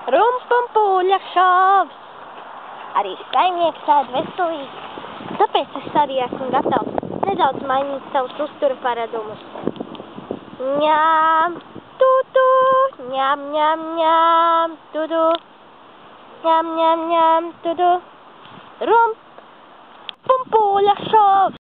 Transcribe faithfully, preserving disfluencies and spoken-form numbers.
Rumpumpuļa šovs! Arī saimnieks ēd veselīgi, tāpēc es arī esmu gatavs nedaudz mainīt savus uztura paradumus. Ņām, tutu, ņām, ņām, ņām, tudu, ņām, ņām, ņām, tudu, rumpumpuļa šovs!